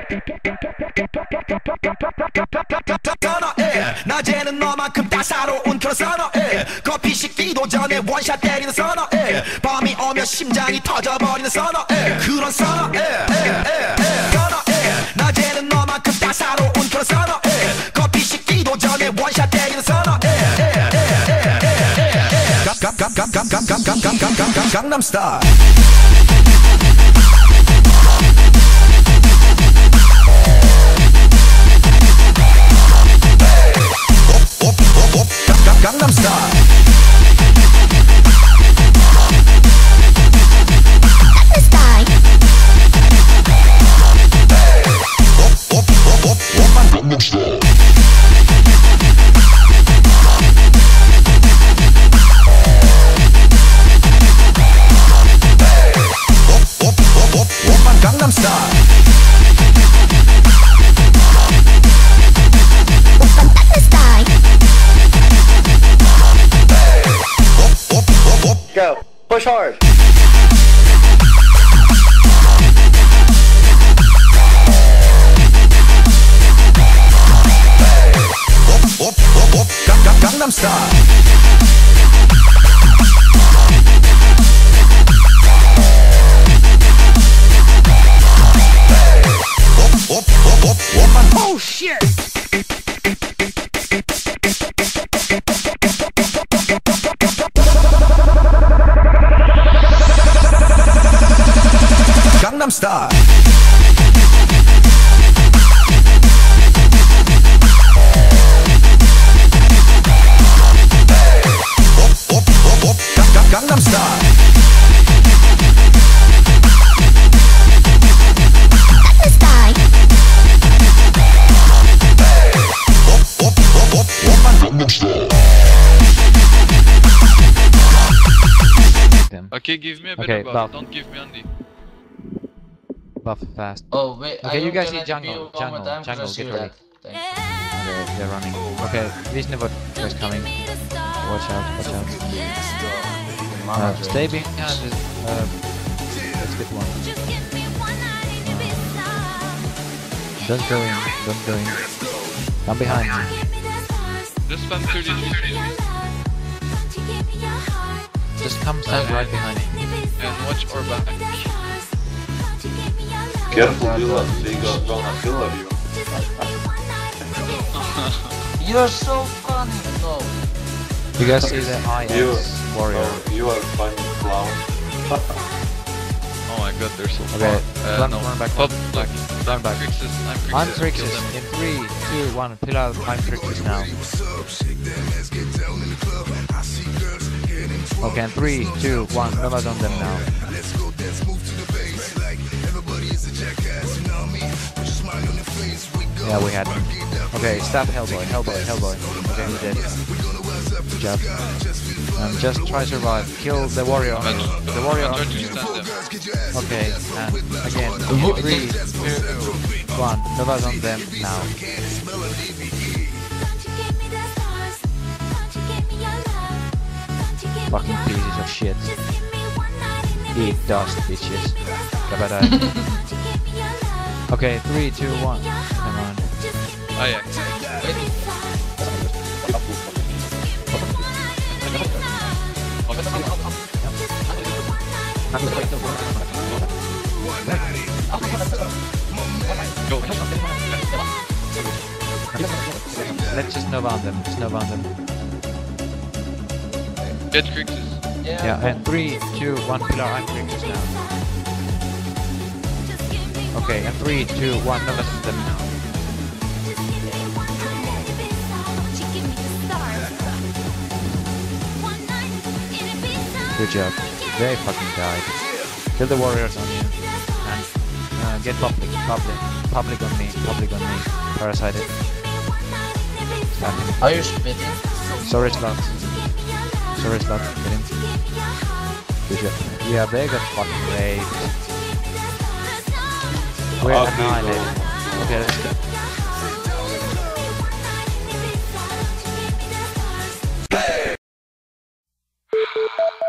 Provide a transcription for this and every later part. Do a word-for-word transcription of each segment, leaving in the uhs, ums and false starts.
선어해 낮에는 너만큼 따사로운 그런 선어해 커피 식기도 전에 원샷 때리는 선어해 밤이 오면 심장이 터져버리는 선어해 그런 선어해 선어해 낮에는 너만큼 따사로운 그런 선어해 커피 식기도 전에 원샷 때리는 선어해 강남스타일 Gangnam Style. Gangnam Style. Hey. Op, op, op, op, op, my Gangnam Style. Hey. Op, op, op, op, op, my Gangnam Style. Go. Push hard. Hey. Op, op, op, op. Gangnam Style. Hey. Op, op, op, op, op. Oh shit. Gangnam Style. Hey. Op, op, op, op. Gangnam Style. Gangnam Style. Hey. Op, op, op, op, op. Gangnam Style. Okay, give me a bit okay, of buff. buff. Don't give me Andy. Buff fast. Oh wait, Okay, I you guys can need jungle, one more jungle, time jungle, because I get see ready. that. Thank you. Okay, they're running. Okay, Wisnevod is coming. Watch out, watch out. Uh, stay behind this. Uh, let's get one. Uh, don't go in, don't go in. Come behind. Just spam thirty-three. Just come stand right behind me. And watch our back. Careful, Dylan, they got gonna kill you. You're so funny. No. You guys see the I You, X warrior? oh, you are funny clown. Oh my god, they're so Okay, far. Uh, run, no. run back, Pop, run like, Run I'm back. Crixus, I'm Crixus. I'm Kill Crixus. them. In three, two, one. Pill out. I'm Crixus now. Okay, in three, two, one. Nova's on them now. Yeah, we had him. Okay, stop Hellboy, Hellboy, Hellboy. Okay, he's dead. Good job. Um, just try to survive. Kill the warrior on you. The warrior I'm on trying to you. stand them. Okay, and again. In three, two, one. Nova's on them now. Fucking pieces of shit. Eat dust, bitches. Kabadai. Okay, three, two, one. Come on. Oh yeah. Go. Let's just Nova on them. Just Nova on them. Get Crixus. Yeah. Yeah, and three, two, one. Pillar. I'm Crixus now. Okay, and three, two, one. Nova's on them now. Good job. They fucking died. Kill the warriors on you. And uh, get public, public, public on me, public on me. Parasited. Stab him. Are you spitting? Sorry, slot. Sorry, slot. Get him. Good job. Yeah, they got fucking raped. We're Okay, annihilated. go. Okay, let's go.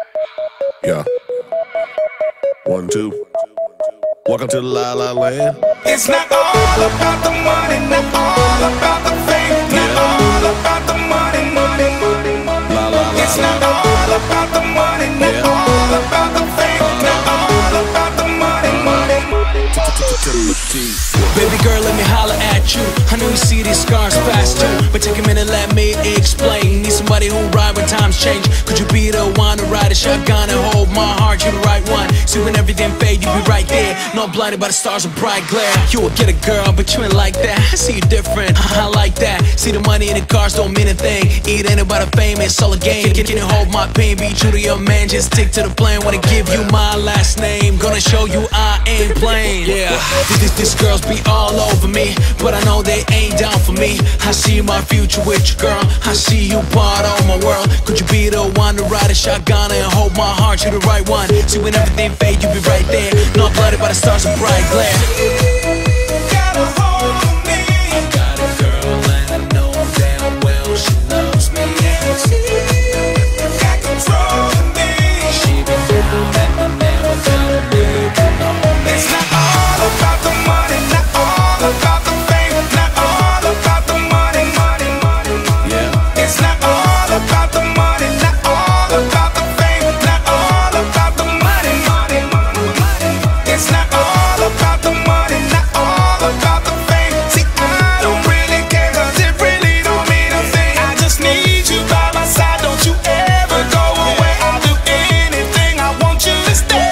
Yeah. One, two. Welcome to the La La Land. It's not all about the money, not all about the fame, not all about the money, money, money, money. It's not all about the money, not all about the fame, not all about the money, money, money. Baby girl, let me holler at you. I know you see these scars fast too, but take a minute, let me explain. Need somebody who ride when times change. Could you be the one to ride a shotgun and hold my heart? You the right one. See when everything fade, you be right there. Not blinded by the stars of bright glare. You will get a girl, but you ain't like that. I see you different, I like that. See the money in the cars don't mean a thing. It ain't about the fame, it's all a game. Can, can you hold my pain? Be true to your man, just stick to the plan. Wanna give you my last name, gonna show you I ain't playing. Yeah, these, these, these girls be all over me, but I know they ain't down for me. I see my future with you, girl. I see you part of my world. Could you be the one to ride a shotgun and hold my heart? You the right one. See when everything fade, you be right there. Not blinded by the stars of bright glare. Got a hold of me. I got a girl and I know damn well she loves me. She got control of me. She been down and I never gonna leave. It's not all about the money, not all about the fame, not all about the money, money, money, money. Yeah. It's not all about the money, not all about the fame, not all about the money, money, money, money. It's not all about the money, not all about the fame. See, I don't really care, 'cause it really don't mean a thing. I just need you by my side, don't you ever go away. I'll do anything, I want you to stay.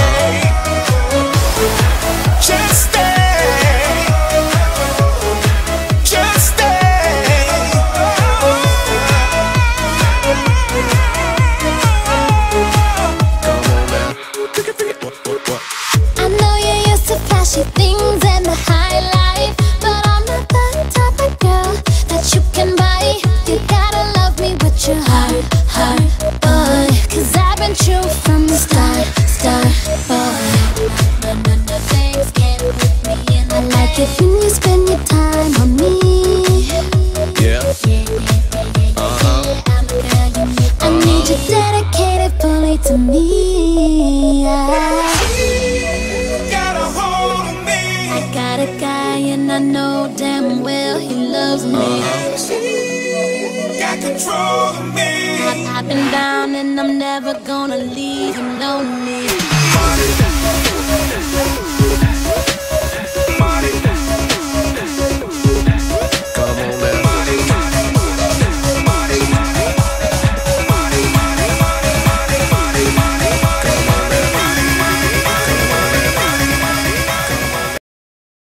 Just stay, just stay. I know you're used to flashy things and the high life, but I'm not the type of girl that you can buy. You gotta love me with your heart, heart, boy. 'Cause I've been true from the start, start, boy. None of the things can put me in the I like it when you spend your time on me. Yeah. I'm the girl you need. I need you dedicated fully to me. I Got a hold of me. I got a guy and I know damn well he loves me. Got control of me. I've been down and I'm never gonna leave him lonely. Money,